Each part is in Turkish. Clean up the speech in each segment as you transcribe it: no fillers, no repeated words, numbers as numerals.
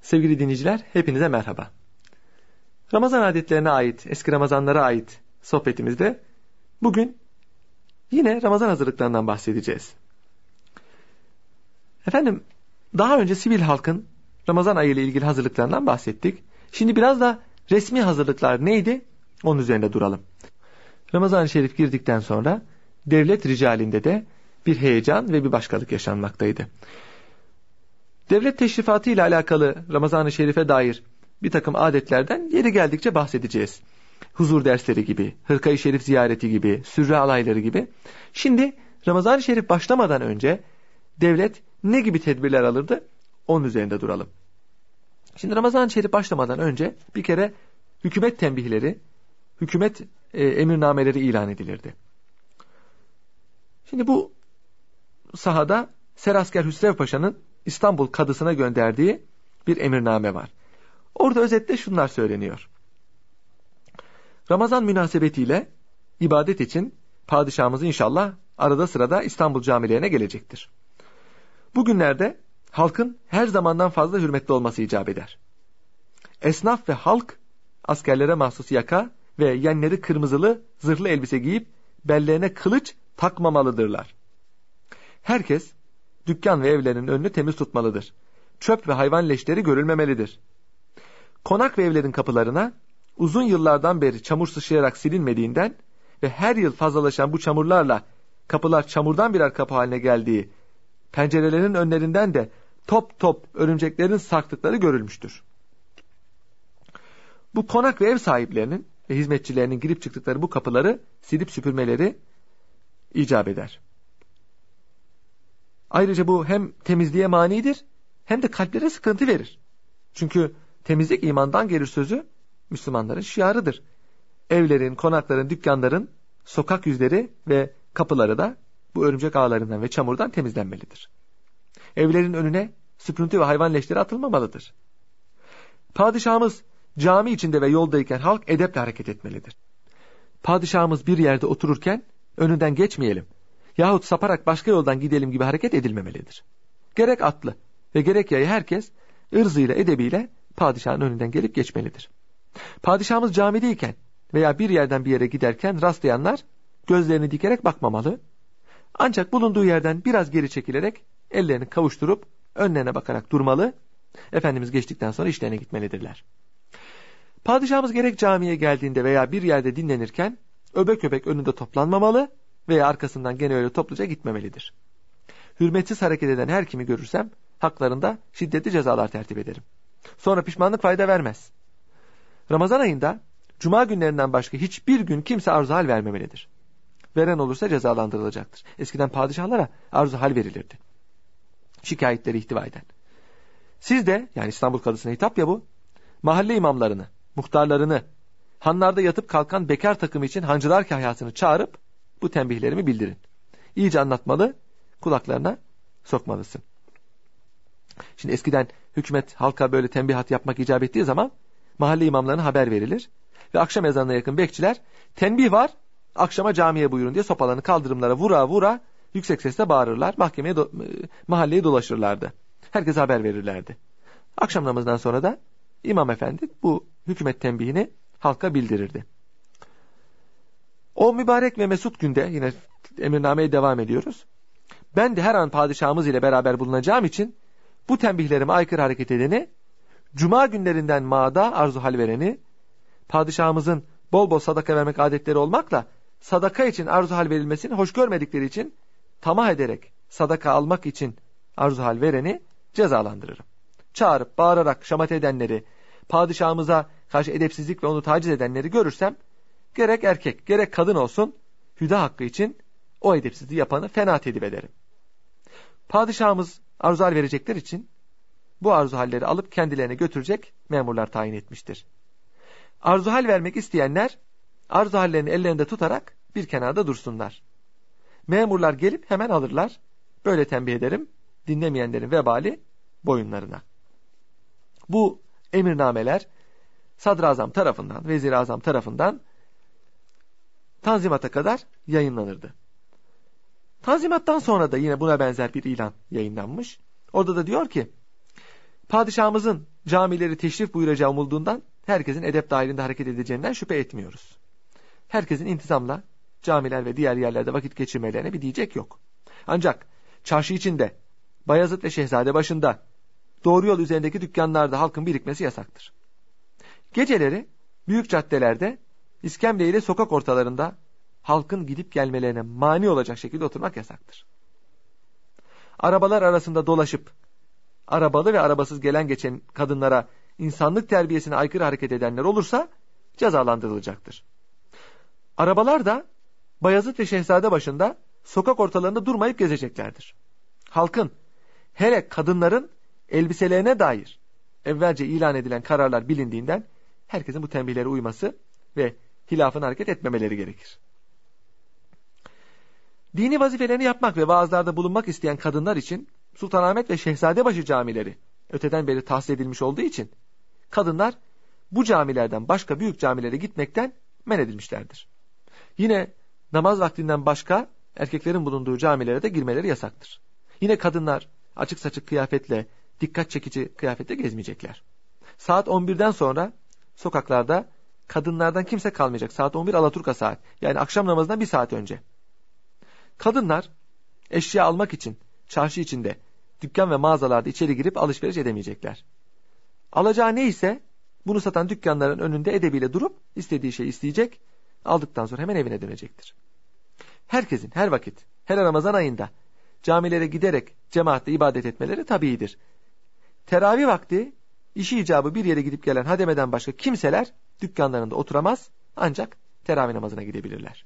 Sevgili dinleyiciler, hepinize merhaba. Ramazan adetlerine ait, eski Ramazanlara ait sohbetimizde bugün yine Ramazan hazırlıklarından bahsedeceğiz. Efendim, daha önce sivil halkın Ramazan ayı ile ilgili hazırlıklarından bahsettik. Şimdi biraz da resmi hazırlıklar neydi? Onun üzerinde duralım. Ramazan-ı Şerif girdikten sonra devlet ricalinde de bir heyecan ve bir başkalık yaşanmaktaydı. Devlet teşrifatı ile alakalı Ramazan-ı Şerif'e dair bir takım adetlerden yeri geldikçe bahsedeceğiz. Huzur dersleri gibi, hırka-i şerif ziyareti gibi, sürre alayları gibi. Şimdi Ramazan-ı Şerif başlamadan önce devlet ne gibi tedbirler alırdı? Onun üzerinde duralım. Şimdi Ramazan-ı Şerif başlamadan önce bir kere hükümet tembihleri, hükümet emirnameleri ilan edilirdi. Şimdi bu sahada Serasker Hüsrev Paşa'nın İstanbul Kadısı'na gönderdiği bir emirname var. Orada özetle şunlar söyleniyor. Ramazan münasebetiyle ibadet için padişahımız inşallah arada sırada İstanbul camilerine gelecektir. Bugünlerde halkın her zamandan fazla hürmetli olması icap eder. Esnaf ve halk askerlere mahsus yaka ve yenleri kırmızılı zırhlı elbise giyip bellerine kılıç takmamalıdırlar. Herkes dükkan ve evlerin önünü temiz tutmalıdır. Çöp ve hayvan leşleri görülmemelidir. Konak ve evlerin kapılarına uzun yıllardan beri çamur sıçrayarak silinmediğinden ve her yıl fazlalaşan bu çamurlarla kapılar çamurdan birer kapı haline geldiği, pencerelerin önlerinden de top top örümceklerin sarktıkları görülmüştür. Bu konak ve ev sahiplerinin ve hizmetçilerinin girip çıktıkları bu kapıları silip süpürmeleri icap eder. Ayrıca bu hem temizliğe manidir hem de kalplere sıkıntı verir. Çünkü temizlik imandan gelir sözü Müslümanların şiarıdır. Evlerin, konakların, dükkanların, sokak yüzleri ve kapıları da bu örümcek ağlarından ve çamurdan temizlenmelidir. Evlerin önüne süprüntü ve hayvan leşleri atılmamalıdır. Padişahımız cami içinde ve yoldayken halk edeple hareket etmelidir. Padişahımız bir yerde otururken önünden geçmeyelim yahut saparak başka yoldan gidelim gibi hareket edilmemelidir. Gerek atlı ve gerek yayı herkes ırzıyla edebiyle padişahın önünden gelip geçmelidir. Padişahımız camideyken veya bir yerden bir yere giderken rastlayanlar gözlerini dikerek bakmamalı. Ancak bulunduğu yerden biraz geri çekilerek ellerini kavuşturup önlerine bakarak durmalı. Efendimiz geçtikten sonra işlerine gitmelidirler. Padişahımız gerek camiye geldiğinde veya bir yerde dinlenirken öbek öbek önünde toplanmamalı veya arkasından gene öyle topluca gitmemelidir. Hürmetsiz hareket eden her kimi görürsem haklarında şiddetli cezalar tertip ederim. Sonra pişmanlık fayda vermez. Ramazan ayında cuma günlerinden başka hiçbir gün kimse arzu hal vermemelidir. Veren olursa cezalandırılacaktır. Eskiden padişahlara arzu hal verilirdi. Şikayetleri ihtiva eden. Siz de, yani İstanbul Kadısı'na hitap ya bu, mahalle imamlarını, muhtarlarını, hanlarda yatıp kalkan bekar takımı için hancılar kahyasını çağırıp bu tembihlerimi bildirin. İyice anlatmalı, kulaklarına sokmalısın. Şimdi eskiden hükümet halka böyle tembihat yapmak icap ettiği zaman mahalle imamlarına haber verilir ve akşam ezanına yakın bekçiler tenbih var, akşama camiye buyurun diye sopalarını kaldırımlara vura vura yüksek sesle bağırırlar, mahalleye dolaşırlardı. Herkese haber verirlerdi. Akşam namazından sonra da imam efendi bu hükümet tembihini halka bildirirdi. O mübarek ve mesut günde yine emirnameye devam ediyoruz. Ben de her an padişahımız ile beraber bulunacağım için bu tembihlerime aykırı hareket edeni, cuma günlerinden maada arzu hal vereni, padişahımızın bol bol sadaka vermek adetleri olmakla sadaka için arzu hal verilmesini hoş görmedikleri için tamah ederek sadaka almak için arzu hal vereni cezalandırırım. Çağırıp bağırarak şamata edenleri, padişahımıza karşı edepsizlik ve onu taciz edenleri görürsem gerek erkek gerek kadın olsun hüda hakkı için o edepsizliği yapanı fena tedip ederim. Padişahımız arzu hal verecekler için bu arzu halleri alıp kendilerine götürecek memurlar tayin etmiştir. Arzu hal vermek isteyenler arzu hallerini ellerinde tutarak bir kenarda dursunlar. Memurlar gelip hemen alırlar. Böyle tembih ederim, dinlemeyenlerin vebali boyunlarına. Bu emirnameler Sadrazam tarafından, Vezir-i tarafından Tanzimat'a kadar yayınlanırdı. Tanzimat'tan sonra da yine buna benzer bir ilan yayınlanmış. Orada da diyor ki, Padişahımızın camileri teşrif buyuracağı umulduğundan herkesin edep dahilinde hareket edeceğinden şüphe etmiyoruz. Herkesin intizamla camiler ve diğer yerlerde vakit geçirmelerine bir diyecek yok. Ancak çarşı içinde, Bayezid ve Şehzadebaşı'nda, doğru yol üzerindeki dükkanlarda halkın birikmesi yasaktır. Geceleri büyük caddelerde, iskemle ile sokak ortalarında halkın gidip gelmelerine mani olacak şekilde oturmak yasaktır. Arabalar arasında dolaşıp arabalı ve arabasız gelen geçen kadınlara insanlık terbiyesine aykırı hareket edenler olursa cezalandırılacaktır. Arabalar da Bayezid ve Şehzadebaşı'nda sokak ortalarında durmayıp gezeceklerdir. Halkın, hele kadınların elbiselerine dair evvelce ilan edilen kararlar bilindiğinden herkesin bu tembihlere uyması ve hilafına hareket etmemeleri gerekir. Dini vazifelerini yapmak ve vaazlarda bulunmak isteyen kadınlar için Sultanahmet ve Şehzadebaşı camileri öteden beri tahsis edilmiş olduğu için kadınlar bu camilerden başka büyük camilere gitmekten men edilmişlerdir. Yine namaz vaktinden başka erkeklerin bulunduğu camilere de girmeleri yasaktır. Yine kadınlar açık saçık kıyafetle, dikkat çekici kıyafetle gezmeyecekler. Saat 11'den sonra sokaklarda kadınlardan kimse kalmayacak. Saat 11 Alaturka saat. Yani akşam namazından bir saat önce. Kadınlar eşya almak için çarşı içinde, dükkan ve mağazalarda içeri girip alışveriş edemeyecekler. Alacağı neyse bunu satan dükkanların önünde edebiyle durup istediği şeyi isteyecek, aldıktan sonra hemen evine dönecektir. Herkesin her vakit, her Ramazan ayında camilere giderek cemaatle ibadet etmeleri tabiidir. Teravih vakti işi icabı bir yere gidip gelen hademeden başka kimseler dükkanlarında oturamaz, ancak teravih namazına gidebilirler.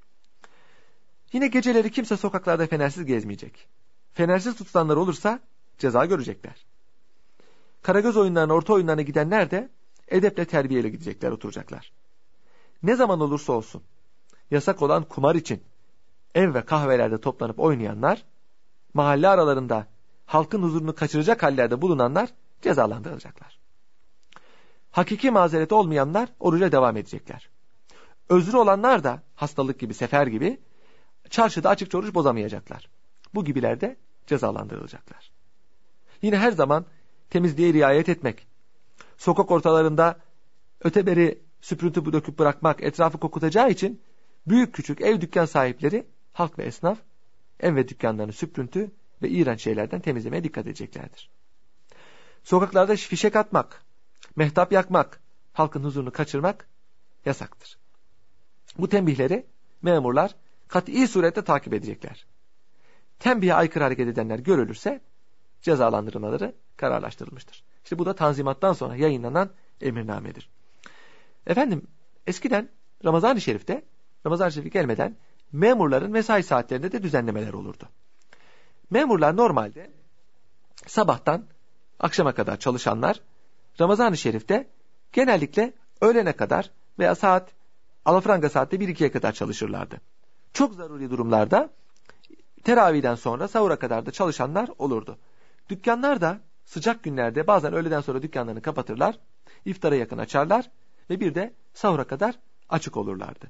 Yine geceleri kimse sokaklarda fenersiz gezmeyecek. Fenersiz tutulanlar olursa ceza görecekler. Karagöz oyunlarına, orta oyunlarına gidenler de edeple terbiyeyle gidecekler, oturacaklar. Ne zaman olursa olsun yasak olan kumar için ev ve kahvelerde toplanıp oynayanlar, mahalle aralarında halkın huzurunu kaçıracak hallerde bulunanlar cezalandırılacaklar. Hakiki mazereti olmayanlar oruca devam edecekler. Özrü olanlar da hastalık gibi, sefer gibi çarşıda açıkça oruç bozamayacaklar. Bu gibiler de cezalandırılacaklar. Yine her zaman temizliğe riayet etmek, sokak ortalarında öteberi süprüntü döküp bırakmak etrafı kokutacağı için büyük küçük ev dükkan sahipleri, halk ve esnaf ev ve dükkanlarını süprüntü ve iğrenç şeylerden temizlemeye dikkat edeceklerdir. Sokaklarda fişek atmak, mehtap yakmak, halkın huzurunu kaçırmak yasaktır. Bu tembihleri memurlar kat'i surette takip edecekler. Tembihe aykırı hareket edenler görülürse cezalandırmaları kararlaştırılmıştır. İşte bu da Tanzimat'tan sonra yayınlanan emirnamedir. Efendim, eskiden Ramazan-ı Şerif'te, Ramazan-ı Şerif gelmeden memurların mesai saatlerinde de düzenlemeler olurdu. Memurlar normalde sabahtan akşama kadar çalışanlar, Ramazan-ı Şerif'te genellikle öğlene kadar veya saat alafranga saatte 1-2'ye kadar çalışırlardı. Çok zaruri durumlarda teravihden sonra sahura kadar da çalışanlar olurdu. Dükkanlar da sıcak günlerde bazen öğleden sonra dükkanlarını kapatırlar, iftara yakın açarlar ve bir de sahura kadar açık olurlardı.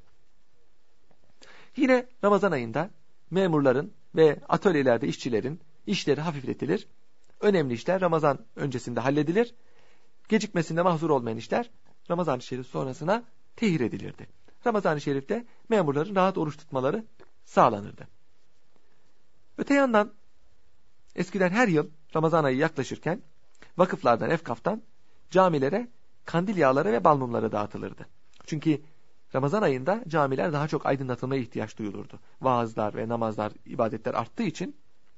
Yine Ramazan ayında memurların ve atölyelerde işçilerin işleri hafifletilir. Önemli işler Ramazan öncesinde halledilir. Gecikmesinde mahzur olmayan işler Ramazan-ı Şerif sonrasına tehir edilirdi. Ramazan-ı Şerif'te memurların rahat oruç tutmaları sağlanırdı. Öte yandan eskiden her yıl Ramazan ayı yaklaşırken vakıflardan, efkaftan camilere kandil yağları ve bal mumları dağıtılırdı. Çünkü Ramazan ayında camiler daha çok aydınlatılmaya ihtiyaç duyulurdu. Vaazlar ve namazlar, ibadetler arttığı için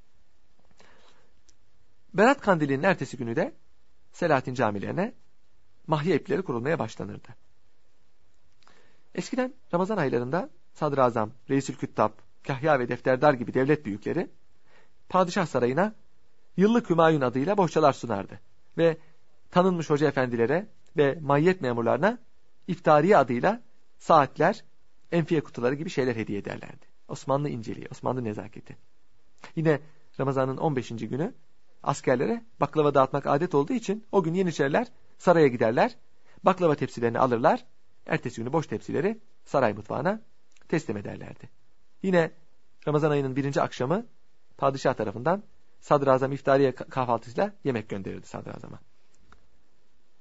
Berat Kandili'nin ertesi günü de Selahattin camilerine mahya ipleri kurulmaya başlanırdı. Eskiden Ramazan aylarında Sadrazam, Reisül Küttab, Kahya ve Defterdar gibi devlet büyükleri Padişah Sarayı'na yıllık Hümayun adıyla bohçalar sunardı ve tanınmış hoca efendilere ve maiyet memurlarına iftariye adıyla saatler, enfiye kutuları gibi şeyler hediye ederlerdi. Osmanlı inceliği, Osmanlı nezaketi. Yine Ramazan'ın 15. günü askerlere baklava dağıtmak adet olduğu için o gün Yeniçeriler saraya giderler, baklava tepsilerini alırlar, ertesi günü boş tepsileri saray mutfağına teslim ederlerdi. Yine Ramazan ayının 1. akşamı padişah tarafından sadrazam iftariye kahvaltısıyla yemek gönderirdi sadrazama.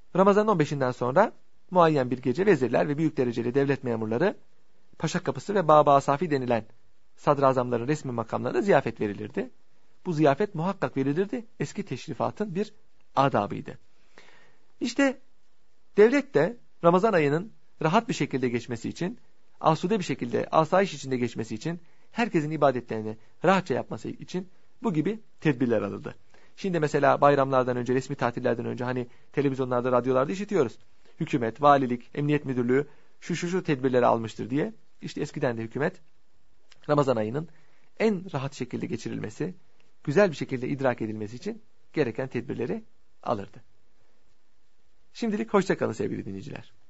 Ramazan'ın 15'inden sonra muayyen bir gece vezirler ve büyük dereceli devlet memurları Paşa Kapısı ve Bab-ı Asafi denilen sadrazamların resmi makamlarına ziyafet verilirdi. Bu ziyafet muhakkak verilirdi. Eski teşrifatın bir adabıydı. İşte devlet de Ramazan ayının rahat bir şekilde geçmesi için, asude bir şekilde, asayiş içinde geçmesi için, herkesin ibadetlerini rahatça yapması için bu gibi tedbirler alındı. Şimdi mesela bayramlardan önce, resmi tatillerden önce hani televizyonlarda, radyolarda işitiyoruz. Hükümet, valilik, emniyet müdürlüğü şu tedbirleri almıştır diye. İşte eskiden de hükümet Ramazan ayının en rahat şekilde geçirilmesi, güzel bir şekilde idrak edilmesi için gereken tedbirleri alırdı. Şimdilik hoşça kalın sevgili dinleyiciler.